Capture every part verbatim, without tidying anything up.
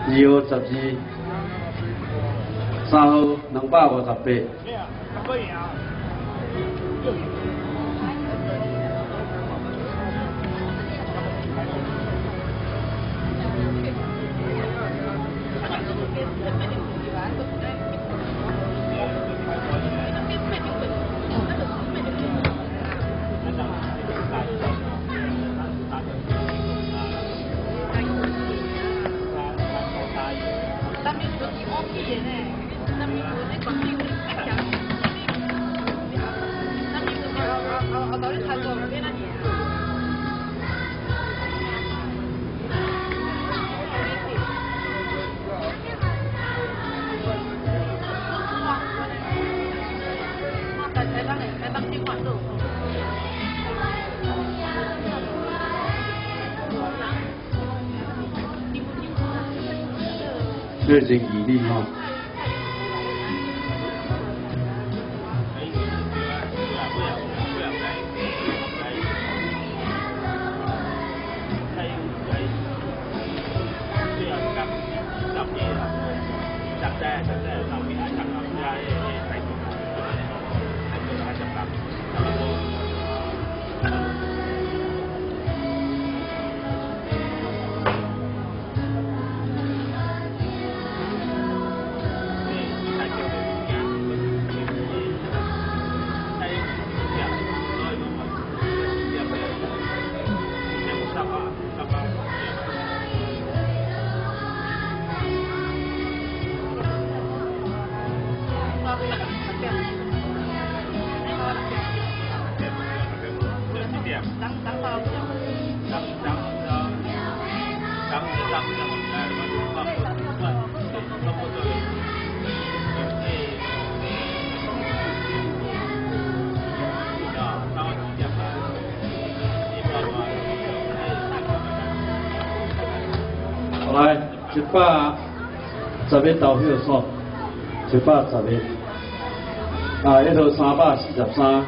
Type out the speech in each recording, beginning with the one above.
二号十二，三号两百五十八。这真毅力哈。来，一百十个投票数，一百十个。啊，一号三百四十三，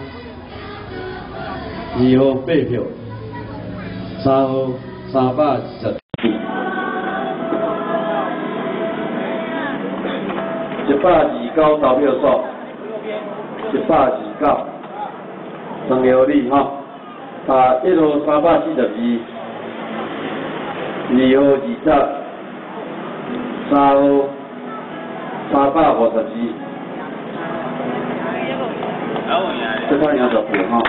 二号八票，三号三百二十。一百二九投票数，一百二九，张耀礼哈。啊，一号三百四十二。二号二十，三号三百五十二，这块两十票哈。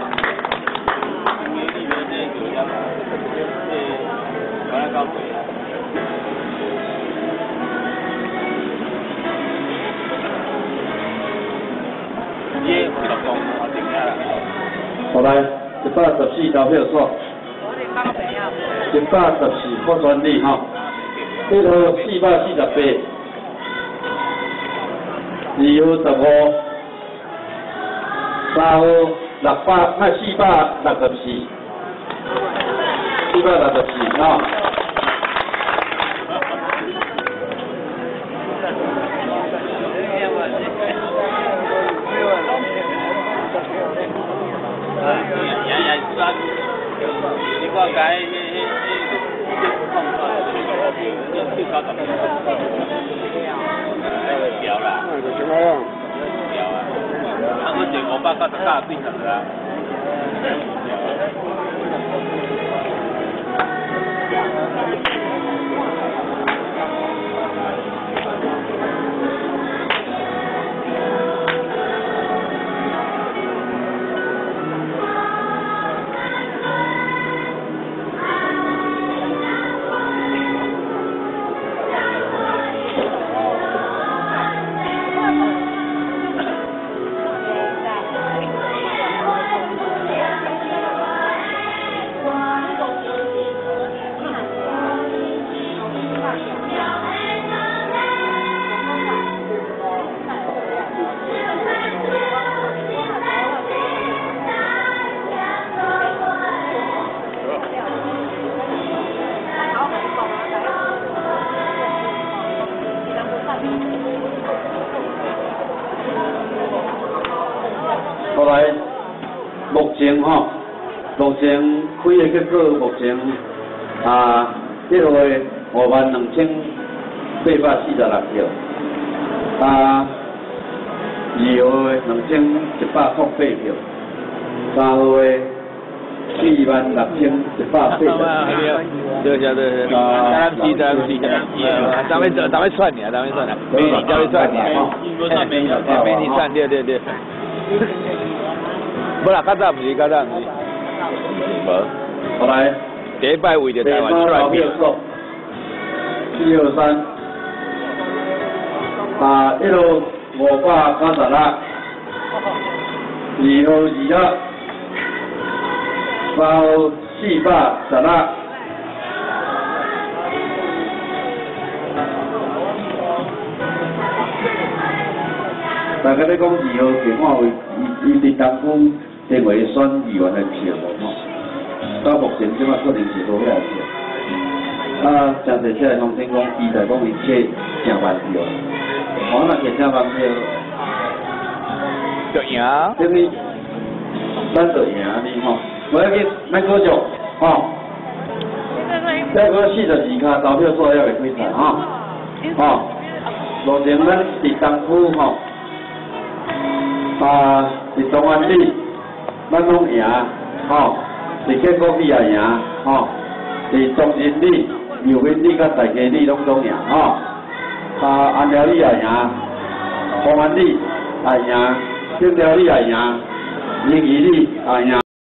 好来，一百十四投票数。一百十四获选率哈，一号四百四十八，二号十五，三号六百，那四百六十四，四百六十四哈。我改迄迄迄碰出来，就就搞十个，调啦，调啊，啊，我就五百九十九几十啦。后来，目前吼、哦，目前开的结果目前啊，一个五万两千八百四十六票，啊，二号的两千一百零八票，三号的四万六千一百八十票。 对对对对，咱们是咱们是，咱们咱们算你啊，咱们算你，美女咱们算你啊，美女美女算对对对。不啦，较早唔是，较早唔是。无。 好来。 第一摆为着台湾出来比。 一二三，啊，一路五百九十六，二號二六，三號四百十六。大家咧講二號其看為伊伊佇東區定為選議員的票無吼，到目前即馬可能是無遐票。啊，真侪些鄉親講，伊就講伊切成萬票，我若切成萬票， 就贏。 等於咱就贏你吼，無要緊，咱繼續吼。再過四十二卡投票所要會開產吼，吼，目前咱佇東區吼，啊，佇中安里，咱攏贏，吼，佇建國里也贏，吼，佇中仁里。苗栗里甲大家里拢总赢吼，啊安寮里也赢，丰安里也赢，新寮里也赢，仁义里也赢。